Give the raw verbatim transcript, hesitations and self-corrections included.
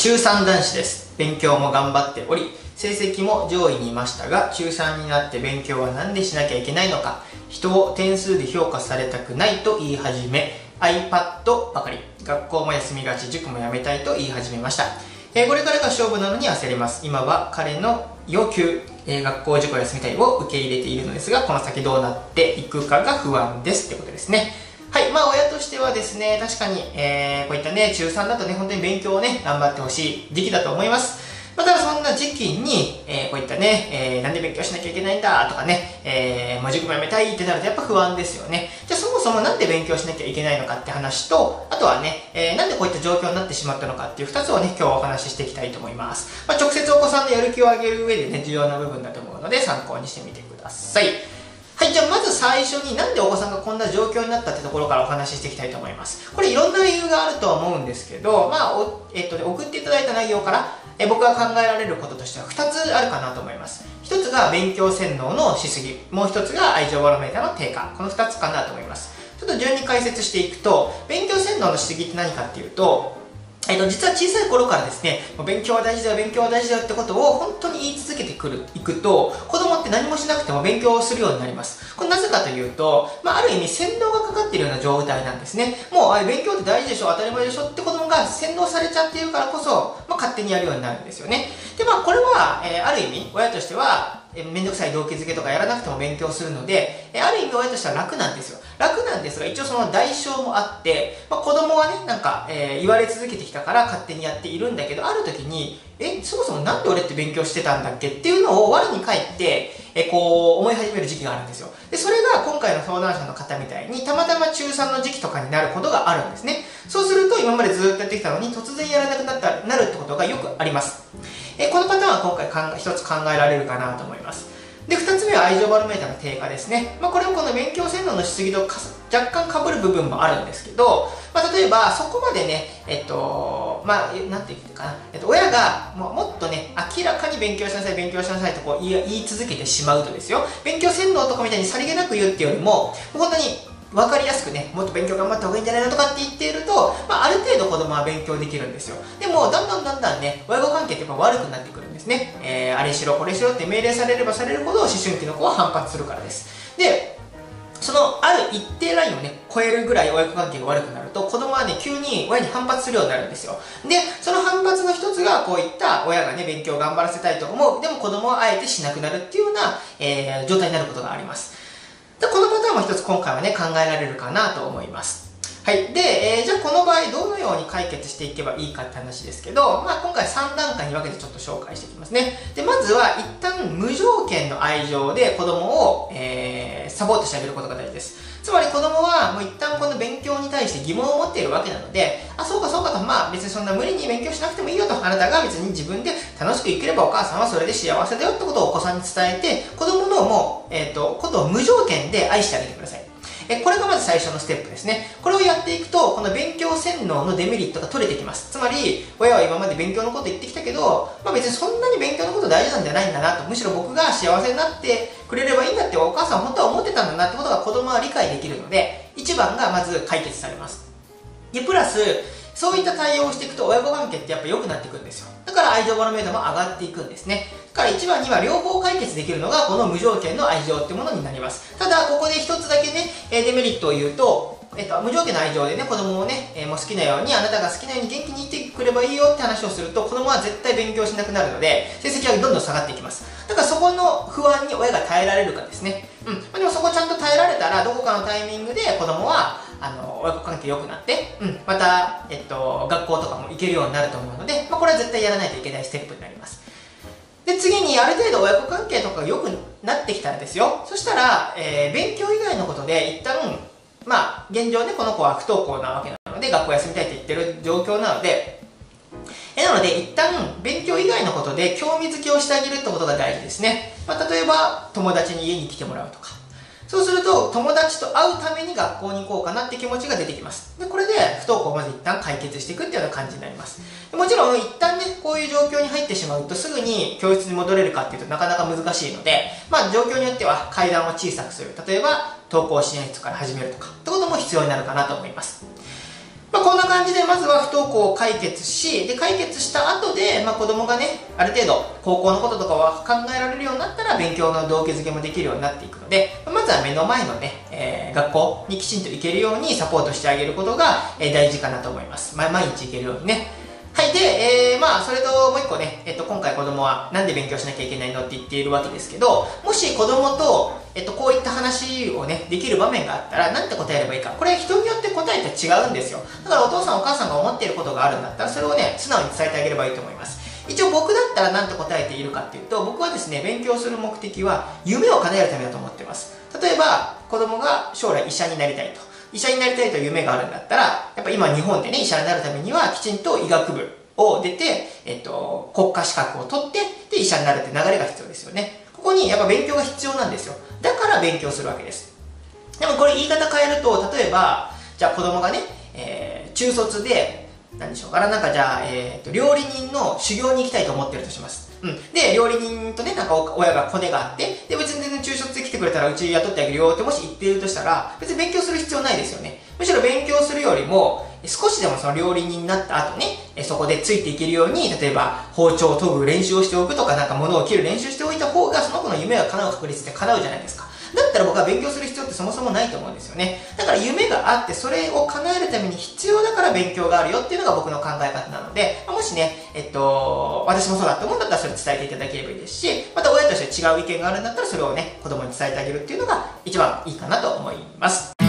中さん男子です。勉強も頑張っており、成績も上位にいましたが、中さんになって勉強は何でしなきゃいけないのか、人を点数で評価されたくないと言い始め、iPad ばかり、学校も休みがち、塾もやめたいと言い始めました。えー、これからが勝負なのに焦ります。今は彼の要求、えー、学校塾を休みたいを受け入れているのですが、この先どうなっていくかが不安ですってことですね。はい、まあ親としてはですね、確かに、えー、こういったね、中さんだとね、本当に勉強をね、頑張ってほしい時期だと思います。まあ、ただそんな時期に、えー、こういったね、えー、なんで勉強しなきゃいけないんだとかね、えー、もう塾もやめたいってなるとやっぱ不安ですよね。じゃあそもそもなんで勉強しなきゃいけないのかって話と、あとはね、えー、なんでこういった状況になってしまったのかっていうふたつをね、今日はお話ししていきたいと思います。まあ、直接お子さんのやる気を上げる上でね、重要な部分だと思うので参考にしてみてください。はい、じゃあまず最初になんでお子さんがこんな状況になったってところからお話ししていきたいと思います。これいろんな理由があるとは思うんですけど、まあ、おえっとね、送っていただいた内容からえ僕が考えられることとしてはふたつあるかなと思います。ひとつが勉強洗脳のしすぎ、もうひとつが愛情バロメーターの低下、このふたつかなと思います。ちょっと順に解説していくと、勉強洗脳のしすぎって何かっていうと、えっと、実は小さい頃からですね、勉強は大事だよ、勉強は大事だよってことを本当に言い続けてくる、いくと、子供って何もしなくても勉強をするようになります。これなぜかというと、まあ、ある意味洗脳がかかっているような状態なんですね。もう、あれ勉強って大事でしょ、当たり前でしょって子供が洗脳されちゃっているからこそ、まあ、勝手にやるようになるんですよね。で、まあ、これは、えー、ある意味、親としては、めんどくさい動機づけとかやらなくても勉強するので、ある意味親としては楽なんですよ。楽なんですが、一応その代償もあって、まあ、子供はね、なんか、えー、言われ続けてきたから勝手にやっているんだけど、ある時に、え、そもそもなんで俺って勉強してたんだっけっていうのを我に返って、えー、こう、思い始める時期があるんですよ。で、それが今回の相談者の方みたいに、たまたま中さんの時期とかになることがあるんですね。そうすると、今までずっとやってきたのに、突然やらなくなったなるってことがよくあります。えー、このパターンは今回考え一つ考えられるかなと思います。で、ふたつめは愛情バロメーターの低下ですね。まあ、これもこの勉強洗脳のしすぎと若干被る部分もあるんですけど、まあ、例えばそこまでね、えっと、まあ、なんて言ってかな、えっと、親がももっとね、明らかに勉強しなさい、勉強しなさいとこう言い、言い続けてしまうとですよ、勉強洗脳とかみたいにさりげなく言うっていうよりも、本当に分かりやすくね、もっと勉強頑張った方がいいんじゃないのとかって言っていると、まあ、ある程度子供は勉強できるんですよ。でも、だんだんだんだんね、親子関係ってやっぱ悪くなってくるんですね。えー、あれしろ、これしろって命令されればされるほど、思春期の子は反発するからです。で、そのある一定ラインをね、超えるぐらい親子関係が悪くなると、子供はね、急に親に反発するようになるんですよ。で、その反発の一つが、こういった親がね、勉強を頑張らせたいと思う。でも子供はあえてしなくなるっていうような、えー、状態になることがあります。で、このパターンも一つ今回はね、考えられるかなと思います。はい。で、えー、じゃあこの場合どのように解決していけばいいかって話ですけど、まあ今回さん段階に分けてちょっと紹介していきますね。で、まずは一旦無条件の愛情で子供を、えー、サポートしてあげることが大事です。つまり子供はもう一旦この勉強に対して疑問を持っているわけなので、あ、そうかそうかと、まあ別にそんな無理に勉強しなくてもいいよと、あなたが別に自分で楽しく生きればお母さんはそれで幸せだよってことをお子さんに伝えて、子供のもう、えっと、ことを無条件で愛してあげてください。えこれがまず最初のステップですね。これをやっていくと、この勉強洗脳のデメリットが取れてきます。つまり、親は今まで勉強のこと言ってきたけど、まあ別にそんなに勉強のこと大事なんじゃないんだなと、むしろ僕が幸せになってくれればいいんだってお母さん本当は思ってたんだなってことが子供は理解できるので、一番がまず解決されます。で、プラス、そういった対応をしていくと親子関係ってやっぱ良くなってくるんですよ。だから愛情バロメーターも上がっていくんですね。だから一番には両方解決できるのがこの無条件の愛情ってものになります。ただ、ここで一つだけね、デメリットを言うと、えっと、無条件の愛情でね、子供をね、えー、もう好きなように、あなたが好きなように元気に生きてくればいいよって話をすると、子供は絶対勉強しなくなるので、成績はどんどん下がっていきます。だからそこの不安に親が耐えられるかですね。うん。まあ、でもそこちゃんと耐えられたら、どこかのタイミングで子供は、あの、親子関係良くなって、うん。また、えっと、学校とかも行けるようになると思うので、まあ、これは絶対やらないといけないステップになります。で、次にある程度親子関係とかが良くなってきたらですよ。そしたら、えー、勉強以外のことで一旦、まあ、現状ね、この子は不登校なわけなので、学校休みたいって言ってる状況なので、えなので、一旦、勉強以外のことで興味づけをしてあげるってことが大事ですね。まあ、例えば、友達に家に来てもらうとか。そうすると、友達と会うために学校に行こうかなって気持ちが出てきます。で、これで不登校をまず一旦解決していくっていうような感じになります。もちろん、一旦ね、こういう状況に入ってしまうと、すぐに教室に戻れるかっていうとなかなか難しいので、まあ、状況によっては階段を小さくする。例えば、登校支援室から始めるとか、ってことも必要になるかなと思います。 まあ、こんな感じでまずは不登校を解決し、で解決した後で、まあ、子供がねある程度高校のこととかは考えられるようになったら勉強の動機づけもできるようになっていくので、まずは目の前のね、えー、学校にきちんと行けるようにサポートしてあげることが、えー、大事かなと思います。まあ、毎日行けるようにね。はい。で、えー、まあ、それともう一個ね、えっと、今回子供はなんで勉強しなきゃいけないのって言っているわけですけど、もし子供と、えっと、こういった話をね、できる場面があったら、なんて答えればいいか。これ、人によって答えって違うんですよ。だから、お父さんお母さんが思っていることがあるんだったら、それをね、素直に伝えてあげればいいと思います。一応、僕だったらなんて答えているかっていうと、僕はですね、勉強する目的は、夢を叶えるためだと思ってます。例えば、子供が将来医者になりたいと。医者になりたいという夢があるんだったら、やっぱ今日本でね、医者になるためには、きちんと医学部を出て、えっと、国家資格を取って、で、医者になるって流れが必要ですよね。ここにやっぱ勉強が必要なんですよ。だから勉強するわけです。でもこれ言い方変えると、例えば、じゃあ子供がね、えー、中卒で、何でしょうかな、なんかじゃあ、えーと、料理人の修行に行きたいと思ってるとします。うん。で、料理人とね、なんか親がコネがあって、で、別に全然中卒で来てくれたらうち雇ってあげるよってもし言っているとしたら、別に勉強する必要ないですよね。むしろ勉強するよりも、少しでもその料理人になった後ね、そこでついていけるように、例えば包丁を研ぐ練習をしておくとか、なんか物を切る練習しておいた方が、その子の夢が叶う確率って叶うじゃないですか。だったら僕は勉強する必要ってそもそもないと思うんですよね。だから夢があって、それを叶えるために必要だから勉強があるよっていうのが僕の考え方なので、もしね、えっと、私もそうだと思うんだったらそれ伝えていただければいいですし、また親として違う意見があるんだったらそれをね、子供に伝えてあげるっていうのが一番いいかなと思います。